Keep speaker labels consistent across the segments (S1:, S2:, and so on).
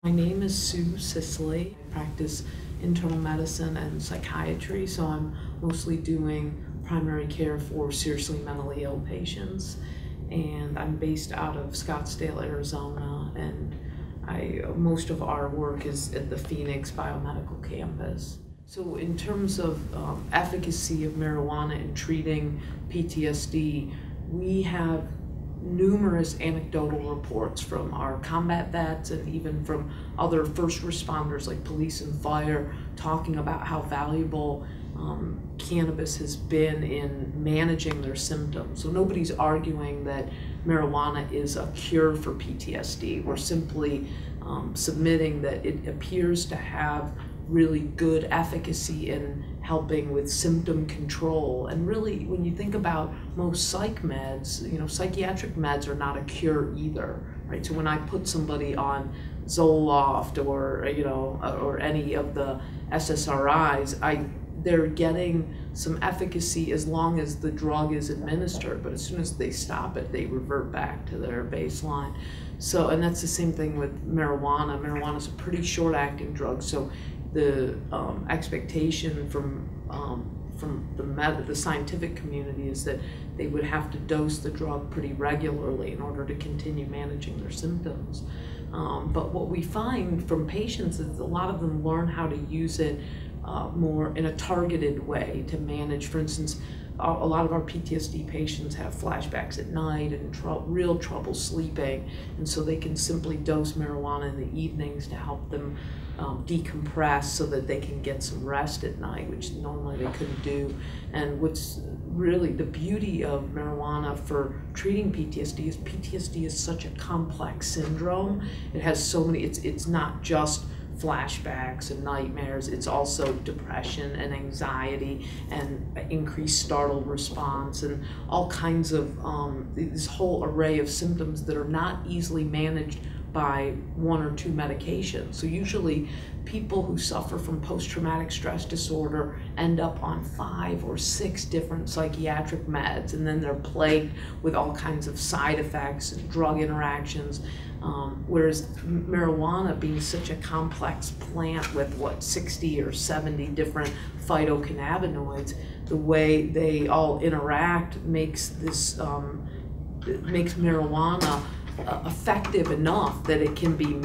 S1: My name is Sue Sisley. I practice internal medicine and psychiatry, so I'm mostly doing primary care for seriously mentally ill patients. And I'm based out of Scottsdale, Arizona, and most of our work is at the Phoenix Biomedical Campus. So in terms of efficacy of marijuana in treating PTSD, we have numerous anecdotal reports from our combat vets and even from other first responders like police and fire talking about how valuable cannabis has been in managing their symptoms. So nobody's arguing that marijuana is a cure for PTSD. We're simply submitting that it appears to have really good efficacy in helping with symptom control. And really, when you think about most psych meds, psychiatric meds are not a cure either, right? So when I put somebody on Zoloft or any of the SSRIs, they're getting some efficacy as long as the drug is administered, but as soon as they stop it, they revert back to their baseline. So, and that's the same thing with marijuana. Marijuana is a pretty short-acting drug, so the expectation from the scientific community is that they would have to dose the drug pretty regularly in order to continue managing their symptoms. But what we find from patients is a lot of them learn how to use it more in a targeted way to manage. For instance, a lot of our PTSD patients have flashbacks at night and real trouble sleeping, and so they can simply dose marijuana in the evenings to help them decompress so that they can get some rest at night, which normally they couldn't do. And what's really the beauty of marijuana for treating PTSD is such a complex syndrome. It has so many, it's not just flashbacks and nightmares, it's also depression and anxiety and increased startle response and all kinds of this whole array of symptoms that are not easily managed by one or two medications. So usually people who suffer from post-traumatic stress disorder end up on 5 or 6 different psychiatric meds, and then they're plagued with all kinds of side effects and drug interactions. Whereas marijuana, being such a complex plant with 60 or 70 different phytocannabinoids, the way they all interact makes this makes marijuana effective enough that it can be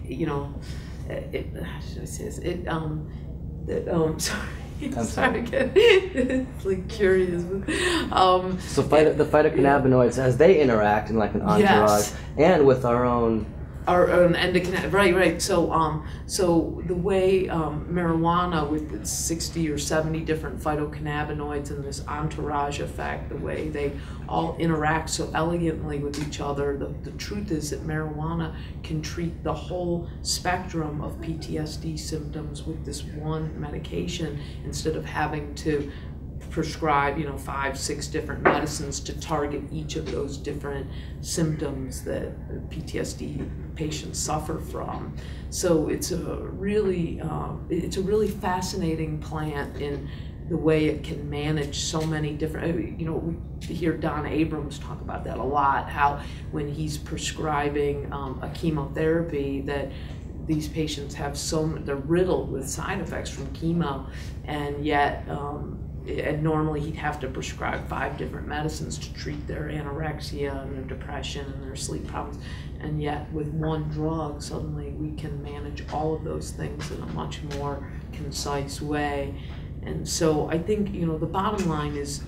S1: sorry again. It's like curious.
S2: So the phytocannabinoids, as they interact in like an entourage, yes, and with our own
S1: endocannabinoids, right. So the way marijuana with its 60 or 70 different phytocannabinoids and this entourage effect, the way they all interact so elegantly with each other, the truth is that marijuana can treat the whole spectrum of PTSD symptoms with this one medication instead of having to prescribe 5, 6 different medicines to target each of those different symptoms that PTSD patients suffer from. So it's a really fascinating plant in the way it can manage so many different, we hear Don Abrams talk about that a lot, how when he's prescribing a chemotherapy that these patients have they're riddled with side effects from chemo, and yet and normally he'd have to prescribe 5 different medicines to treat their anorexia and their depression and their sleep problems. And yet with one drug, suddenly we can manage all of those things in a much more concise way. And so I think, the bottom line is,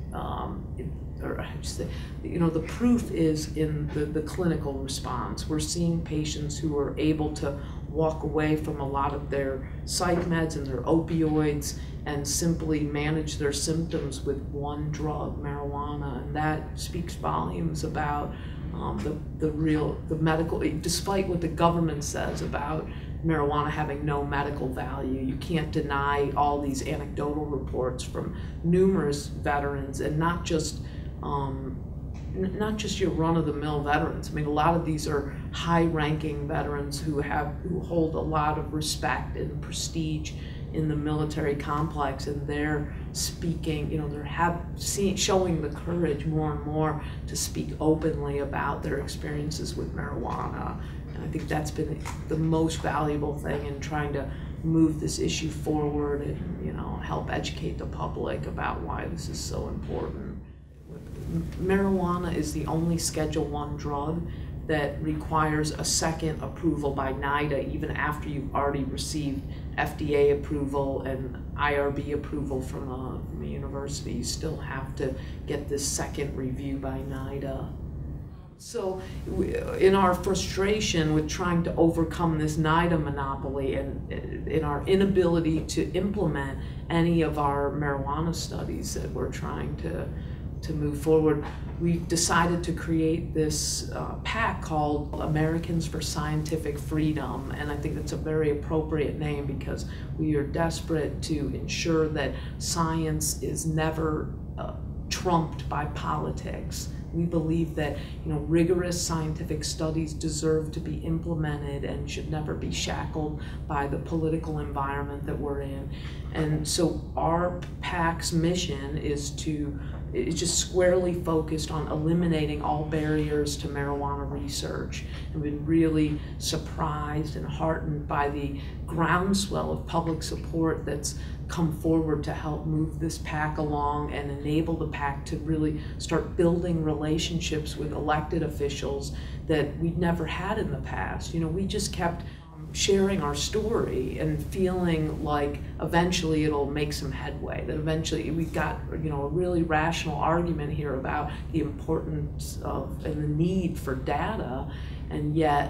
S1: the proof is in the clinical response. We're seeing patients who are able to walk away from a lot of their psych meds and their opioids and simply manage their symptoms with one drug, marijuana, and that speaks volumes about the medical, despite what the government says about marijuana having no medical value. You can't deny all these anecdotal reports from numerous veterans, and not just your run-of-the-mill veterans. I mean, a lot of these are high-ranking veterans who hold a lot of respect and prestige in the military complex, and they're speaking, they're showing the courage more and more to speak openly about their experiences with marijuana. I think that's been the most valuable thing in trying to move this issue forward and, you know, help educate the public about why this is so important. Marijuana is the only Schedule I drug that requires a second approval by NIDA even after you've already received FDA approval and IRB approval from a university. You still have to get this second review by NIDA. So in our frustration with trying to overcome this NIDA monopoly and in our inability to implement any of our marijuana studies that we're trying to move forward, we decided to create this PAC called Americans for Scientific Freedom, and I think that's a very appropriate name because we are desperate to ensure that science is never trumped by politics. We believe that, you know, rigorous scientific studies deserve to be implemented and should never be shackled by the political environment that we're in. And so our PAC's mission is just squarely focused on eliminating all barriers to marijuana research. And we've been really surprised and heartened by the groundswell of public support that's come forward to help move this PAC along and enable the PAC to really start building relationships with elected officials that we'd never had in the past. You know, we just kept sharing our story and feeling like eventually it'll make some headway, that eventually we've got, you know, a really rational argument here about the importance of and the need for data, and yet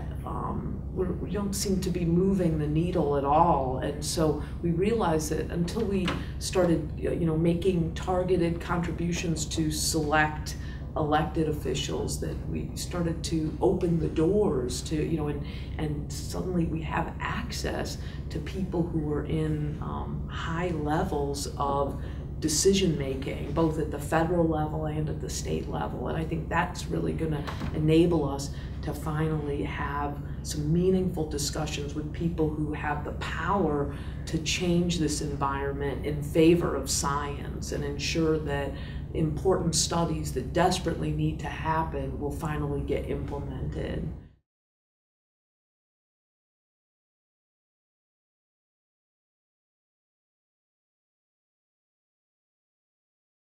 S1: we don't seem to be moving the needle at all. And so we realized that until we started, you know, making targeted contributions to select elected officials, that we started to open the doors to, you know, and suddenly we have access to people who are in high levels of decision making, both at the federal level and at the state level. And I think that's really going to enable us to finally have some meaningful discussions with people who have the power to change this environment in favor of science and ensure that important studies that desperately need to happen will finally get implemented.